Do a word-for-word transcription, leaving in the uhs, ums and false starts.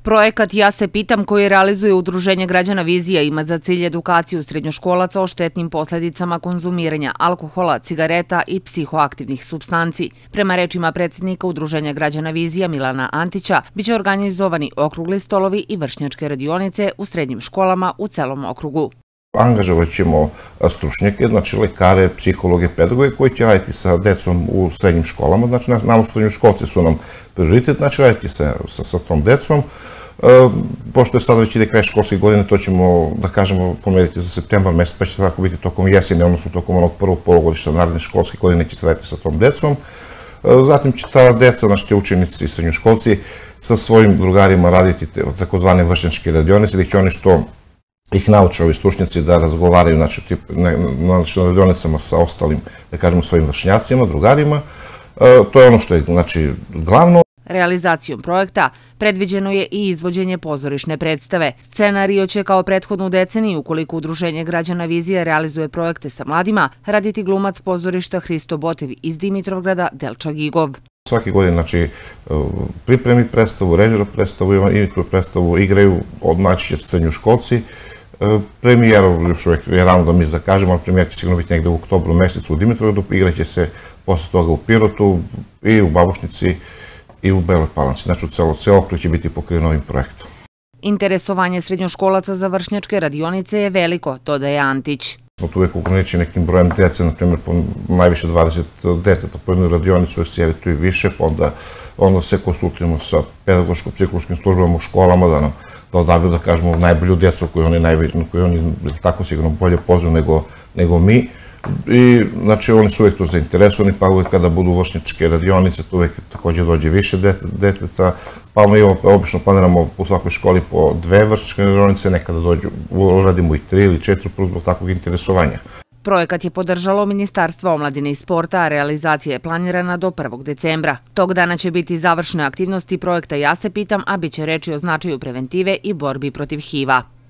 Projekat Ja se pitam koji realizuje Udruženje građana Vizija ima za cilj edukaciju srednjoškolaca o štetnim posledicama konzumiranja alkohola, cigareta i psihoaktivnih supstanci. Prema rečima predsjednika Udruženja građana Vizija Milana Antića, biće organizovani okrugli stolovi i vršnjačke radionice u srednjim školama u celom okrugu. Angažovat ćemo stručnjake, znači lekare, psihologe, pedagoge koji će raditi sa decom u srednjim školama. Znači, nama srednjoškolci su nam prioritet, znači raditi sa, sa, sa tom decom. E, pošto je sada već ide kraj školske godine, to ćemo, da kažemo, pomeriti za septembar mesec, pa će tako biti tokom jesene, odnosno tokom onog prvog polugodišta naredne školske godine će se raditi sa tom decom. E, zatim će ta deca, znači te učenici i srednjoškolci, sa svojim drugarima raditi te takozvane vršnjačke radionice, gdje će oni što ih nauče ovi stručnjaci da razgovaraju na radionicama sa ostalim, da kažemo, svojim vršnjacima, drugarima. To je ono što je, znači, glavno. Realizacijom projekta predviđeno je i izvođenje pozorišne predstave. Scenario će kao prethodnu deceniju, ukoliko Udruženje građana Vizija realizuje projekte sa mladima, raditi glumac pozorišta Hristo Botev iz Dimitrovgrada Delča Gigov. Svake godine, znači, pripremi predstavu, režira predstavu, imituju predstavu, igraju, odmaći će srednjoškolci. Premijera, još uvijek je rano da mi zakažemo, ali premijera će sigurno biti negde u oktobru mesecu u Dimitrovgradu, igraće se posle toga u Pirotu i u Babušnici i u Beloj Palanci. Znači, u ceo okrug će biti pokriven ovim projektom. Interesovanje srednjoškolaca za vršnjačke radionice je veliko, dodaje Antić. Smo tu uvijek ograničeni nekim brojem dece, na primjer, po najviše dvadeset deteta po jednoj radionicu, uvijek se javi tu i više, pa onda, onda se konsultujemo sa pedagoško-psihološkim službama u školama, da nam da odabiru, da kažemo, najbolju djecu koju oni, koju oni tako sigurno bolje poznaju nego, nego mi. I, znači, oni su uvijek to zainteresovani, pa uvijek kada budu vršnjačke radionice, tu uvijek također dođe više deteta, pa mi obično planiramo u svakoj školi po dve vršnjačke radionice, nekada dođu, uradimo i tri ili četiri zbog takvog interesovanja. Projekat je podržalo Ministarstvo omladine i sporta, a realizacija je planirana do prvog decembra. Tog dana će biti završne aktivnosti projekta Ja se pitam, a bit će reči o značaju preventive i borbi protiv H I V-a.